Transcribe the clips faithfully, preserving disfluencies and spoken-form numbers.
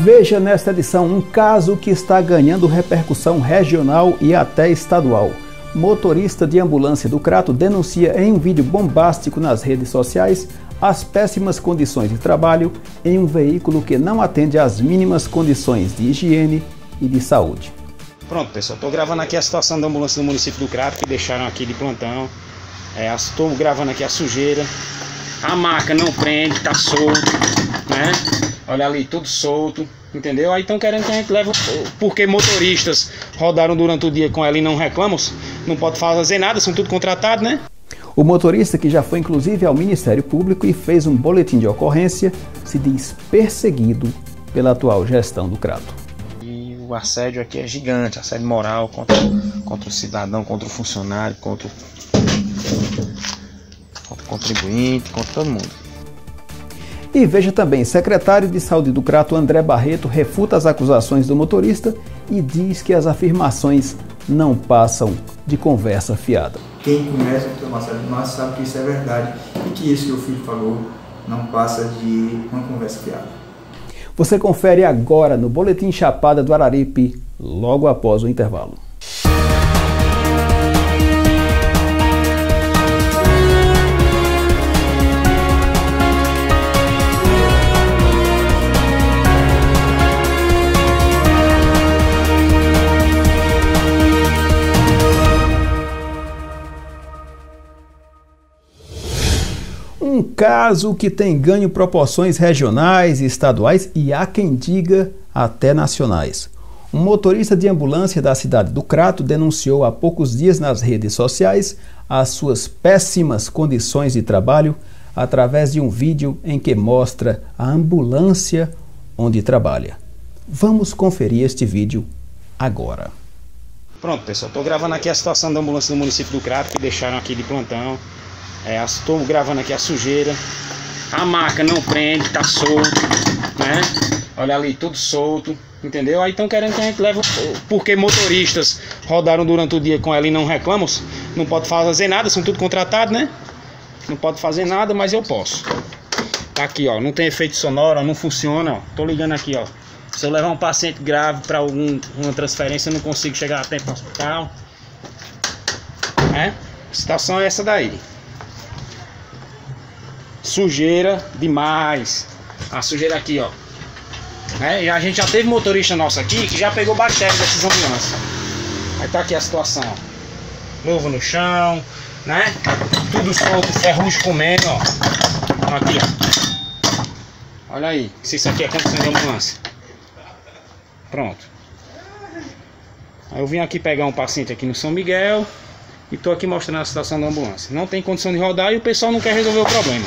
Veja nesta edição um caso que está ganhando repercussão regional e até estadual. Motorista de ambulância do Crato denuncia em um vídeo bombástico nas redes sociais as péssimas condições de trabalho em um veículo que não atende às mínimas condições de higiene e de saúde. Pronto, pessoal, estou gravando aqui a situação da ambulância do município do Crato, que deixaram aqui de plantão. Estou é, gravando aqui a sujeira. A maca não prende, tá solto, né? Olha ali, tudo solto, entendeu? Aí estão querendo que a gente leve, porque motoristas rodaram durante o dia com ela e não reclamam, não pode fazer nada, são tudo contratados, né? O motorista, que já foi inclusive ao Ministério Público e fez um boletim de ocorrência, se diz perseguido pela atual gestão do Crato. E o assédio aqui é gigante, assédio moral contra, contra o cidadão, contra o funcionário, contra o, contra o contribuinte, contra todo mundo. E veja também, secretário de Saúde do Crato, André Barreto, refuta as acusações do motorista e diz que as afirmações não passam de conversa fiada. Quem conhece o doutor Marcelo Nós sabe que isso é verdade e que isso que o filho falou não passa de uma conversa fiada. Você confere agora no Boletim Chapada do Araripe, logo após o intervalo. Um caso que tem ganho proporções regionais, estaduais e, há quem diga, até nacionais. Um motorista de ambulância da cidade do Crato denunciou há poucos dias nas redes sociais as suas péssimas condições de trabalho através de um vídeo em que mostra a ambulância onde trabalha. Vamos conferir este vídeo agora. Pronto, pessoal, estou gravando aqui a situação da ambulância do município do Crato, que deixaram aqui de plantão. Estou é, gravando aqui a sujeira. A maca não prende, tá solto, né? Olha ali, tudo solto, entendeu? Aí estão querendo que a gente leve, porque motoristas rodaram durante o dia com ela e não reclamam, não pode fazer nada, são tudo contratados, né? Não pode fazer nada, mas eu posso. Tá aqui, ó, não tem efeito sonoro, ó, não funciona, ó. Tô ligando aqui, ó. Se eu levar um paciente grave para alguma transferência, eu não consigo chegar a tempo no hospital. É? A situação é essa daí. Sujeira demais. A sujeira aqui, ó. É, e a gente já teve motorista nosso aqui que já pegou bactéria dessas ambulâncias. Aí tá aqui a situação, ó. Luva no chão, né? Tudo solto, ferrugem comendo, ó. Aqui, ó. Olha aí, se isso aqui é condição de ambulância. Pronto. Aí eu vim aqui pegar um paciente aqui no São Miguel e tô aqui mostrando a situação da ambulância. Não tem condição de rodar e o pessoal não quer resolver o problema.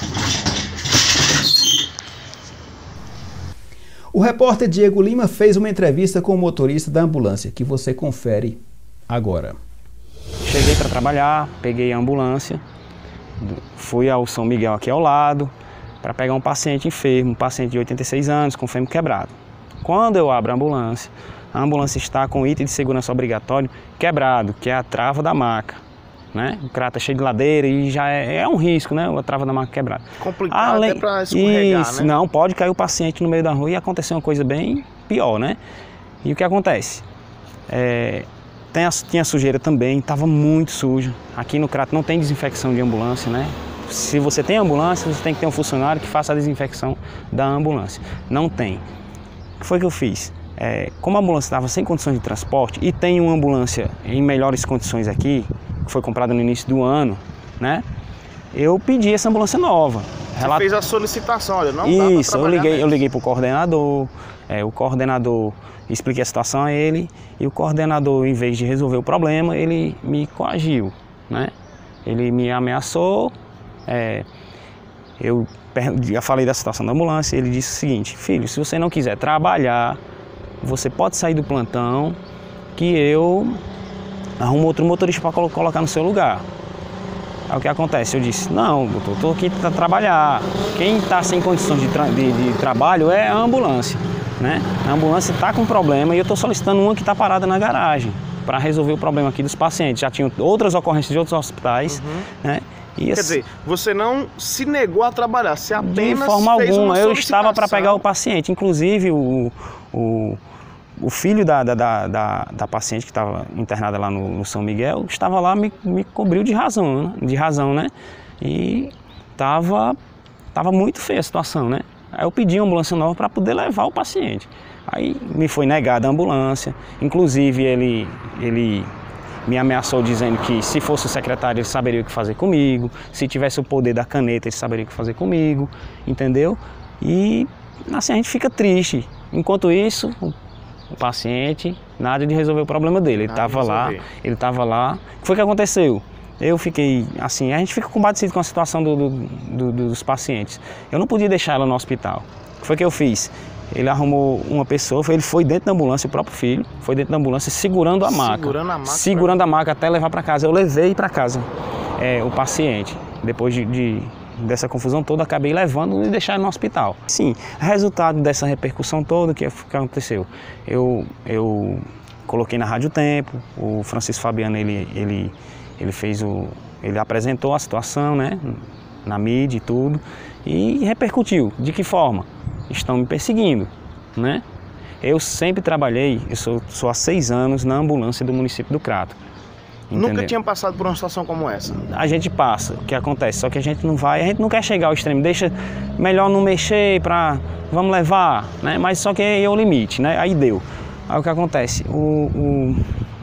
O repórter Diego Lima fez uma entrevista com o motorista da ambulância, que você confere agora. Cheguei para trabalhar, peguei a ambulância, fui ao São Miguel aqui ao lado, para pegar um paciente enfermo, um paciente de oitenta e seis anos, com fêmur quebrado. Quando eu abro a ambulância, a ambulância está com o item de segurança obrigatório quebrado, que é a trava da maca. Né? O Crato é cheio de ladeira e já é, é um risco, né? A trava da maca quebrada. Complicado Além... até para escorregar, Isso, né? Não, pode cair o paciente no meio da rua e acontecer uma coisa bem pior, né? E o que acontece? É... Tem a... Tinha sujeira também, estava muito sujo. Aqui no Crato não tem desinfecção de ambulância, né? Se você tem ambulância, você tem que ter um funcionário que faça a desinfecção da ambulância. Não tem. O que foi que eu fiz? É... Como a ambulância estava sem condições de transporte e tem uma ambulância em melhores condições aqui, que foi comprada no início do ano, né? Eu pedi essa ambulância nova. Você Relat... fez a solicitação, olha, não Isso, dá pra eu liguei, mesmo. eu liguei pro coordenador, é, o coordenador, expliquei a situação a ele, e o coordenador, em vez de resolver o problema, ele me coagiu, né? Ele me ameaçou, é, eu já falei da situação da ambulância, ele disse o seguinte: filho, se você não quiser trabalhar, você pode sair do plantão, que eu arrumo outro motorista para colocar no seu lugar. Aí o que acontece? Eu disse: não, doutor, estou aqui para trabalhar. Quem está sem condições de, tra de, de trabalho é a ambulância, né? A ambulância está com problema e eu estou solicitando uma que está parada na garagem para resolver o problema aqui dos pacientes. Já tinham outras ocorrências de outros hospitais, uhum. né? E Quer esse... dizer, você não se negou a trabalhar, você apenas de forma fez alguma, uma eu estava para pegar o paciente. Inclusive, o, o, o filho da, da, da, da paciente que estava internada lá no, no São Miguel, estava lá, me, me cobriu de razão, de razão, né? E estava tava muito feia a situação, né? Aí eu pedi uma ambulância nova para poder levar o paciente. Aí me foi negada a ambulância, inclusive ele... ele me ameaçou dizendo que se fosse o secretário ele saberia o que fazer comigo, se tivesse o poder da caneta ele saberia o que fazer comigo, entendeu? E assim a gente fica triste. Enquanto isso, o, o paciente, nada de resolver o problema dele, ele estava lá, ele estava lá. O que foi que aconteceu? Eu fiquei assim, a gente fica combatido com a situação do, do, do, dos pacientes. Eu não podia deixar ela no hospital. O que foi que eu fiz? Ele arrumou uma pessoa, ele foi dentro da ambulância, o próprio filho, foi dentro da ambulância segurando a maca. Segurando a maca? Segurando pra... a maca até levar para casa. Eu levei para casa é, o paciente. Depois de, de, dessa confusão toda, acabei levando e deixando no hospital. Sim, resultado dessa repercussão toda, o que, que aconteceu? Eu, eu coloquei na Rádio Tempo, o Francisco Fabiano, ele, ele, ele fez o... ele apresentou a situação, né, na mídia e tudo, e repercutiu. De que forma? Estão me perseguindo, né? Eu sempre trabalhei, eu sou, sou há seis anos na ambulância do município do Crato. Entendeu? Nunca tinha passado por uma situação como essa? A gente passa, o que acontece, só que a gente não vai, a gente não quer chegar ao extremo, deixa melhor não mexer para, vamos levar, né? Mas só que é o limite, né? Aí deu. Aí o que acontece, o,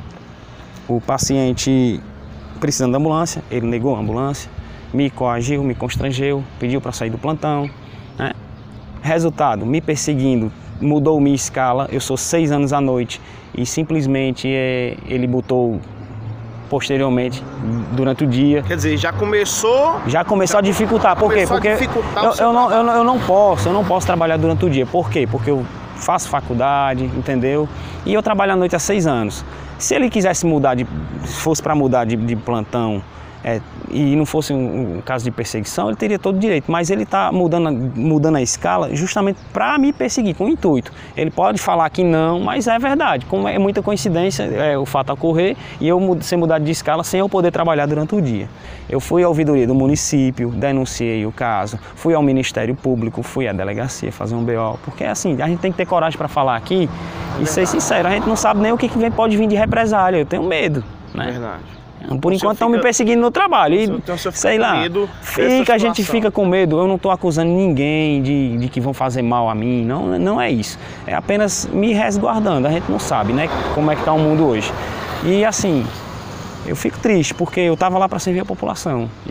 o, o paciente precisando da ambulância, ele negou a ambulância, me coagiu, me constrangeu, pediu para sair do plantão, né? Resultado, me perseguindo, mudou minha escala, eu sou seis anos à noite e simplesmente é, ele botou posteriormente durante o dia. Quer dizer, já começou... Já começou já a dificultar, por quê? Porque eu, eu, não, eu, não, eu não posso, eu não posso trabalhar durante o dia, por quê? Porque eu faço faculdade, entendeu? E eu trabalho à noite há seis anos. Se ele quisesse mudar, de, fosse para mudar de, de plantão, É, e não fosse um, um caso de perseguição, ele teria todo o direito, mas ele está mudando, mudando a escala justamente para me perseguir, com o intuito. Ele pode falar que não, mas é verdade, como é muita coincidência é, o fato ocorrer e eu ser mudado de escala sem eu poder trabalhar durante o dia. Eu fui à ouvidoria do município, denunciei o caso, fui ao Ministério Público, fui à delegacia fazer um B O, porque assim, a gente tem que ter coragem para falar aqui e ser sincero, a gente não sabe nem o que pode vir de represália, eu tenho medo, né? Verdade. Por enquanto estão me perseguindo no trabalho e, então, sei lá, fica, a gente fica com medo. Eu não estou acusando ninguém de, de que vão fazer mal a mim, não, não é isso. É apenas me resguardando, a gente não sabe, né, como é que está o mundo hoje. E assim, eu fico triste porque eu estava lá para servir a população e,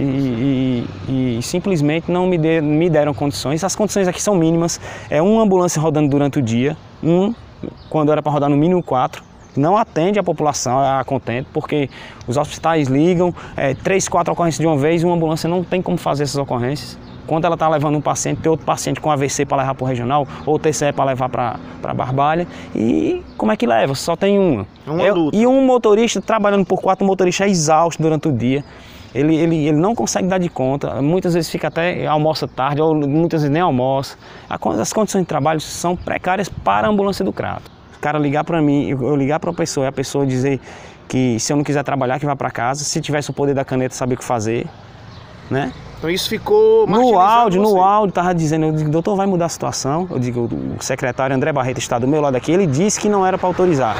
e, e simplesmente não me, de, me deram condições. As condições aqui são mínimas, é uma ambulância rodando durante o dia, um, quando era para rodar no mínimo quatro. Não atende a população a contento, porque os hospitais ligam, é, três, quatro ocorrências de uma vez, uma ambulância não tem como fazer essas ocorrências. Quando ela está levando um paciente, tem outro paciente com A V C para levar para o regional, ou T C E para levar para a Barbalha, e como é que leva? Só tem uma. uma Eu, e um motorista, trabalhando por quatro, o motorista é exausto durante o dia. Ele, ele, ele não consegue dar de conta, muitas vezes fica até, almoça tarde, ou muitas vezes nem almoça. As condições de trabalho são precárias para a ambulância do Crato. O cara ligar para mim, eu ligar para a pessoa e a pessoa dizer que se eu não quiser trabalhar, que vá para casa, se tivesse o poder da caneta, saber o que fazer, né? Então isso ficou no áudio, você. no áudio, tava dizendo, eu digo, doutor, vai mudar a situação? Eu digo, o secretário André Barreto está do meu lado aqui, ele disse que não era para autorizar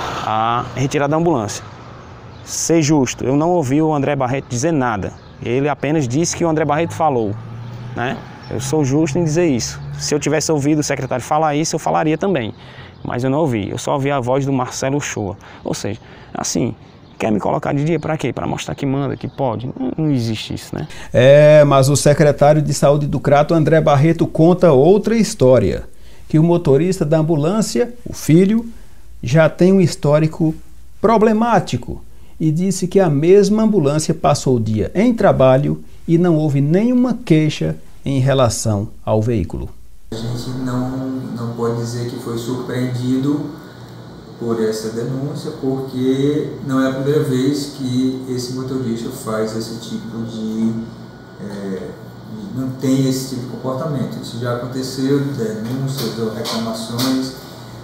a retirada da ambulância. Ser justo, eu não ouvi o André Barreto dizer nada, ele apenas disse que o André Barreto falou, né? Eu sou justo em dizer isso. Se eu tivesse ouvido o secretário falar isso, eu falaria também. Mas eu não ouvi, eu só ouvi a voz do Marcelo Uchoa. Ou seja, assim, quer me colocar de dia para quê? Para mostrar que manda, que pode? Não, não existe isso, né? É, mas o secretário de Saúde do Crato, André Barreto, conta outra história. Que o motorista da ambulância, o filho, já tem um histórico problemático. E disse que a mesma ambulância passou o dia em trabalho e não houve nenhuma queixa em relação ao veículo. A gente não, não pode dizer que foi surpreendido por essa denúncia, porque não é a primeira vez que esse motorista faz esse tipo de... É, não tem esse tipo de comportamento. Isso já aconteceu, denúncias ou reclamações,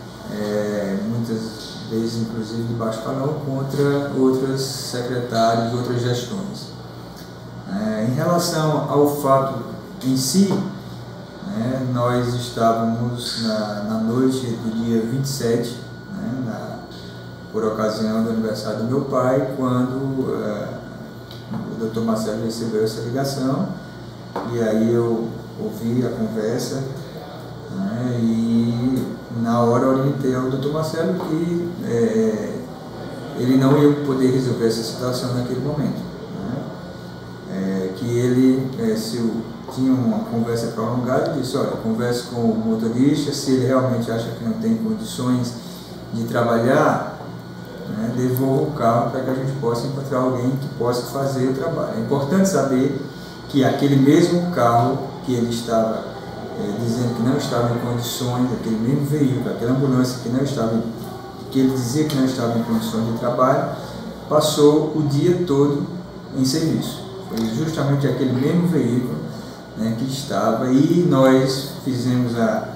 é, muitas vezes inclusive de baixo calão, contra outros secretários, outras gestões. É, em relação ao fato em si, né, nós estávamos na, na noite do dia vinte e sete, né, na, por ocasião do aniversário do meu pai, quando uh, o doutor Marcelo recebeu essa ligação, e aí eu ouvi a conversa, né, e na hora orientei ao doutor Marcelo que é, ele não ia poder resolver essa situação naquele momento, né, é, que ele, é, se o tinha uma conversa prolongada e disse, olha, converse com o motorista, se ele realmente acha que não tem condições de trabalhar, né, devolva o carro para que a gente possa encontrar alguém que possa fazer o trabalho. É importante saber que aquele mesmo carro que ele estava é, dizendo que não estava em condições, aquele mesmo veículo, aquela ambulância que não estava, que ele dizia que não estava em condições de trabalho, passou o dia todo em serviço. Foi justamente aquele mesmo veículo, né, que estava, e nós fizemos a,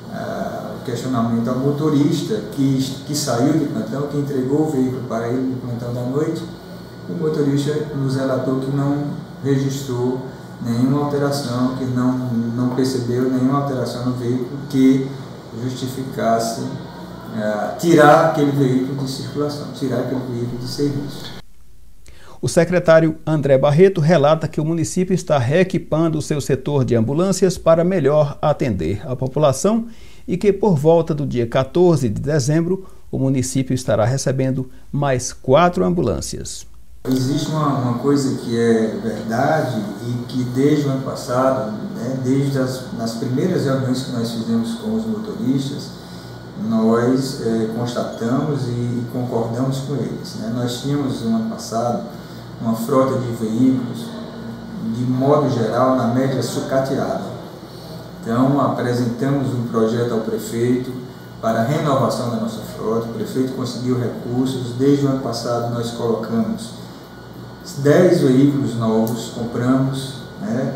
a, o questionamento ao motorista que, que saiu de plantão, que entregou o veículo para ele no plantão da noite. O motorista nos relatou que não registrou nenhuma alteração, que não, não percebeu nenhuma alteração no veículo que justificasse uh, tirar aquele veículo de circulação, tirar aquele veículo de serviço. O secretário André Barreto relata que o município está reequipando o seu setor de ambulâncias para melhor atender a população e que por volta do dia quatorze de dezembro o município estará recebendo mais quatro ambulâncias. Existe uma, uma coisa que é verdade e que desde o ano passado, né, desde as nas primeiras reuniões que nós fizemos com os motoristas, nós é, constatamos e, e concordamos com eles, né? Nós tínhamos no ano passado uma frota de veículos, de modo geral, na média sucateada. Então, apresentamos um projeto ao prefeito para a renovação da nossa frota. O prefeito conseguiu recursos. Desde o ano passado, nós colocamos dez veículos novos, compramos, né,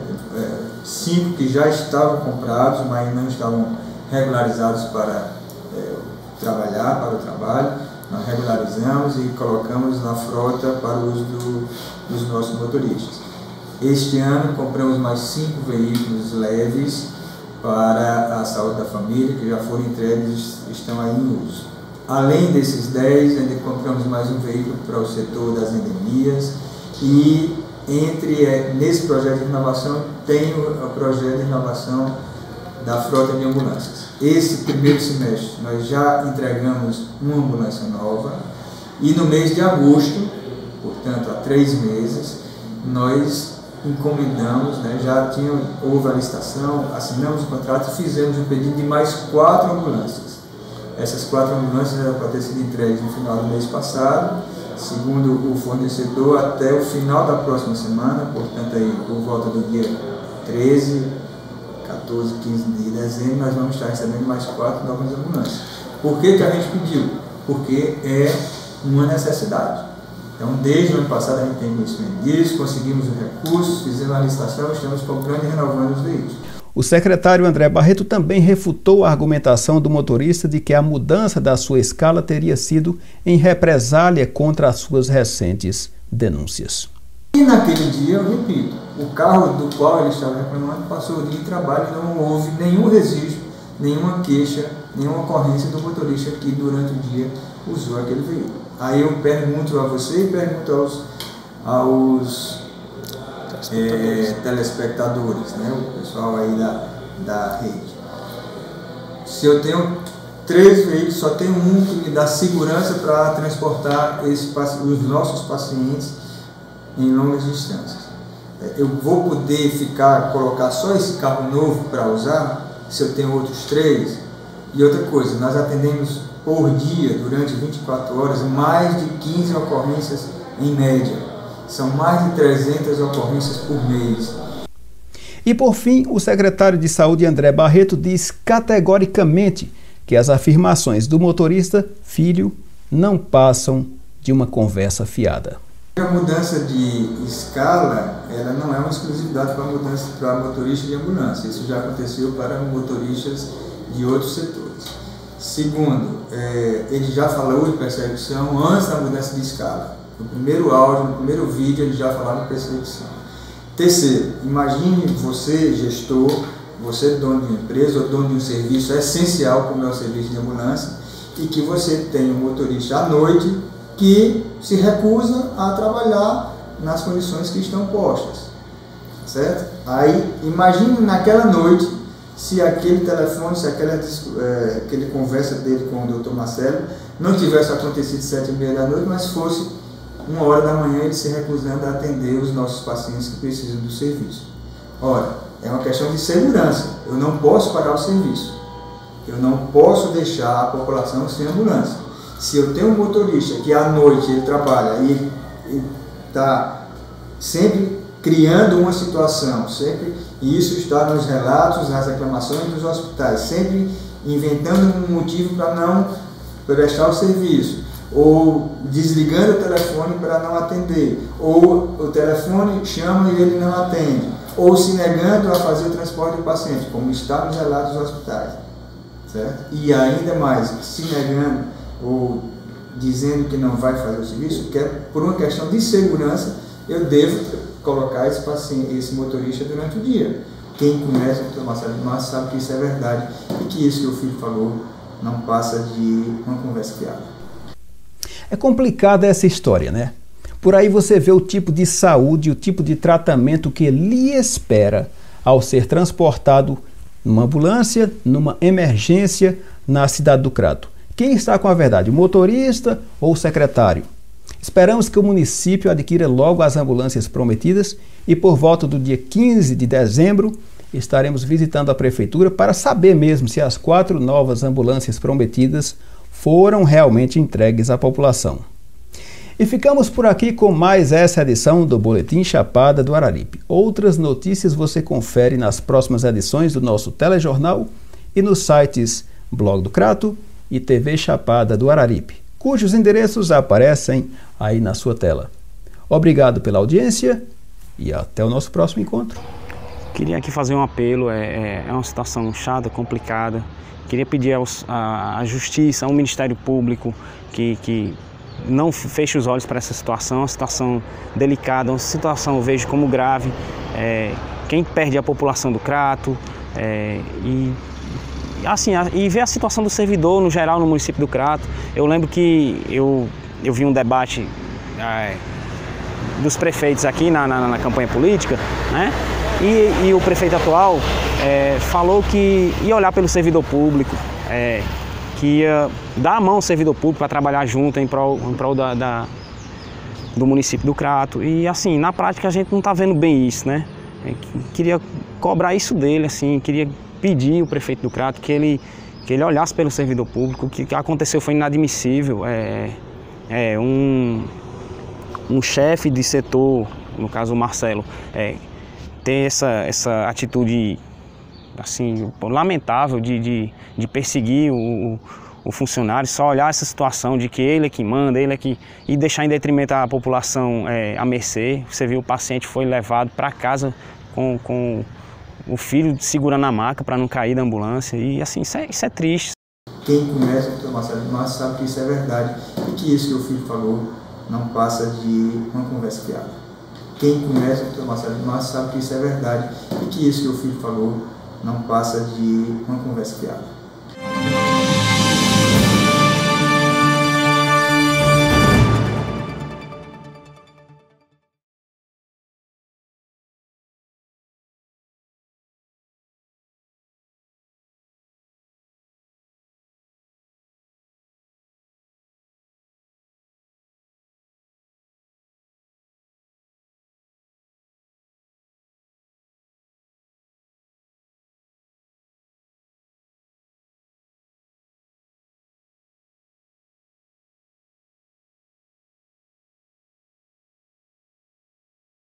cinco que já estavam comprados, mas não estavam regularizados para é, trabalhar, para o trabalho. Nós regularizamos e colocamos na frota para o uso do, dos nossos motoristas. Este ano compramos mais cinco veículos leves para a saúde da família, que já foram entregues e estão aí em uso. Além desses dez, ainda compramos mais um veículo para o setor das endemias e entre, nesse projeto de renovação tem o projeto de renovação da frota de ambulâncias. Esse primeiro semestre nós já entregamos uma ambulância nova e no mês de agosto, portanto há três meses, nós encomendamos, né, já tinha, houve a licitação, assinamos o contrato e fizemos um pedido de mais quatro ambulâncias. Essas quatro ambulâncias eram para ter sido entregues no final do mês passado, segundo o fornecedor, até o final da próxima semana, portanto aí por volta do dia treze, quatorze, quinze de dezembro, nós vamos estar recebendo mais quatro novas ambulâncias. Por que que a gente pediu? Porque é uma necessidade. Então, desde o ano passado a gente tem conhecimento disso, conseguimos os recursos, fizemos a licitação, estamos comprando e renovando os veículos. O secretário André Barreto também refutou a argumentação do motorista de que a mudança da sua escala teria sido em represália contra as suas recentes denúncias. E naquele dia, eu repito, o carro do qual ele estava reclamando passou o dia de trabalho e não houve nenhum registro, nenhuma queixa, nenhuma ocorrência do motorista que durante o dia usou aquele veículo. Aí eu pergunto a você e pergunto aos, aos é, telespectadores, né, o pessoal aí da, da rede. Se eu tenho três veículos, só tem um que me dá segurança para transportar esse, os nossos pacientes em longas distâncias. Eu vou poder ficar, colocar só esse carro novo para usar, se eu tenho outros três? E outra coisa, nós atendemos por dia, durante vinte e quatro horas, mais de quinze ocorrências em média. São mais de trezentas ocorrências por mês. E por fim, o secretário de Saúde André Barreto diz categoricamente que as afirmações do motorista filho não passam de uma conversa fiada. A mudança de escala, ela não é uma exclusividade para mudança para motorista de ambulância. Isso já aconteceu para motoristas de outros setores. Segundo, é, ele já falou de perseguição antes da mudança de escala. No primeiro áudio, no primeiro vídeo, ele já falava de perseguição. Terceiro, imagine você, gestor, você dono de uma empresa ou dono de um serviço essencial como é o serviço de ambulância, e que você tem um motorista à noite que se recusa a trabalhar nas condições que estão postas, certo? Aí, imagine naquela noite, se aquele telefone, se aquela, é, aquele conversa dele com o doutor Marcelo não tivesse acontecido às sete e meia da noite, mas fosse uma hora da manhã ele se recusando a atender os nossos pacientes que precisam do serviço. Ora, é uma questão de segurança, eu não posso parar o serviço, eu não posso deixar a população sem ambulância. Se eu tenho um motorista que à noite ele trabalha e está sempre criando uma situação, sempre, e isso está nos relatos, nas reclamações dos hospitais, sempre inventando um motivo para não prestar o serviço, ou desligando o telefone para não atender, ou o telefone chama e ele não atende, ou se negando a fazer o transporte do paciente, como está nos relatos dos hospitais, certo? E ainda mais, se negando ou dizendo que não vai fazer o serviço, que é por uma questão de segurança, eu devo colocar esse paciente, esse motorista durante o dia. Quem conhece o doutor Marcelo de Massa sabe que isso é verdade e que isso que o filho falou não passa de uma conversa fiada. É complicada essa história, né? Por aí você vê o tipo de saúde, o tipo de tratamento que lhe espera ao ser transportado numa ambulância, numa emergência na cidade do Crato. Quem está com a verdade, o motorista ou o secretário? Esperamos que o município adquira logo as ambulâncias prometidas e por volta do dia quinze de dezembro estaremos visitando a prefeitura para saber mesmo se as quatro novas ambulâncias prometidas foram realmente entregues à população. E ficamos por aqui com mais essa edição do Boletim Chapada do Araripe. Outras notícias você confere nas próximas edições do nosso telejornal e nos sites Blog do Crato e T V Chapada do Araripe, cujos endereços aparecem aí na sua tela. Obrigado pela audiência e até o nosso próximo encontro. Queria aqui fazer um apelo, é, é uma situação chata, complicada. Queria pedir aos, a, a Justiça, ao Ministério Público, que, que não feche os olhos para essa situação, uma situação delicada, uma situação eu vejo como grave. É, quem perde é a população do Crato, é, e assim, e ver a situação do servidor no geral no município do Crato. Eu lembro que eu, eu vi um debate é, dos prefeitos aqui na, na, na campanha política, né? E, e o prefeito atual é, falou que ia olhar pelo servidor público, é, que ia dar a mão ao servidor público para trabalhar junto em prol, em prol da, da, do município do Crato. E assim, na prática a gente não está vendo bem isso, né? É, queria cobrar isso dele, assim, queria pedir ao prefeito do Crato que ele, que ele olhasse pelo servidor público. O que aconteceu foi inadmissível. É, é, um, um chefe de setor, no caso o Marcelo, é, ter essa, essa atitude assim, lamentável de, de, de perseguir o, o funcionário, só olhar essa situação de que ele é que manda, ele é que... e deixar em detrimento a população é, à mercê. Você viu, o paciente foi levado para casa com, com o filho segurando a maca para não cair da ambulância, e assim, isso é, isso é triste. Quem conhece o doutor Marcelo de Massa sabe que isso é verdade e que isso que o filho falou não passa de uma conversa fiada. Quem conhece o doutor Marcelo de Massa sabe que isso é verdade e que isso que o filho falou não passa de uma conversa fiada.